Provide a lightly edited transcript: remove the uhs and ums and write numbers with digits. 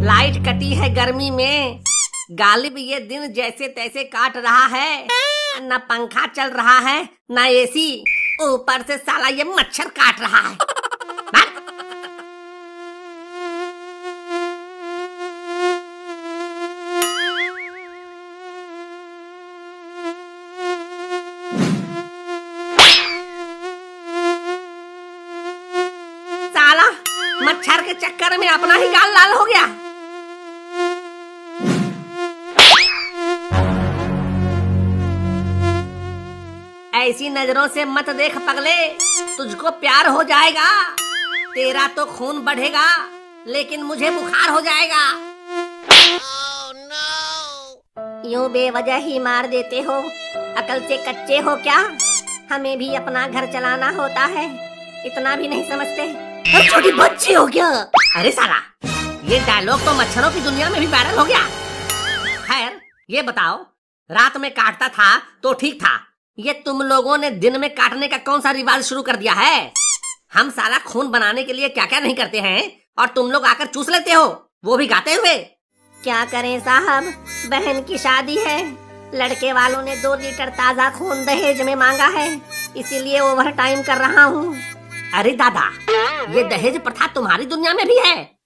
Light कटी है गर्मी में। गालिब ये दिन जैसे तैसे काट रहा है। न पंखा चल रहा है न एसी, ऊपर से साला ये मच्छर काट रहा है। साला मच्छर के चक्कर में अपना ही गाल लाल हो गया। ऐसी नजरों से मत देख पगले, तुझको प्यार हो जाएगा। तेरा तो खून बढ़ेगा लेकिन मुझे बुखार हो जाएगा। oh, no! यूं बेवजह ही मार देते हो, अकल से कच्चे हो क्या? हमें भी अपना घर चलाना होता है, इतना भी नहीं समझते। और छोटी बच्ची हो क्या? अरे साला, ये डायलॉग तो मच्छरों की दुनिया में भी वायरल हो गया। खैर ये बताओ, रात में काटता था तो ठीक था, ये तुम लोगों ने दिन में काटने का कौन सा रिवाज शुरू कर दिया है? हम साला खून बनाने के लिए क्या क्या नहीं करते हैं और तुम लोग आकर चूस लेते हो, वो भी गाते हुए। क्या करें साहब, बहन की शादी है, लड़के वालों ने 2 लीटर ताजा खून दहेज में मांगा है, इसीलिए ओवर टाइम कर रहा हूँ। अरे दादा, ये दहेज प्रथा तुम्हारी दुनिया में भी है?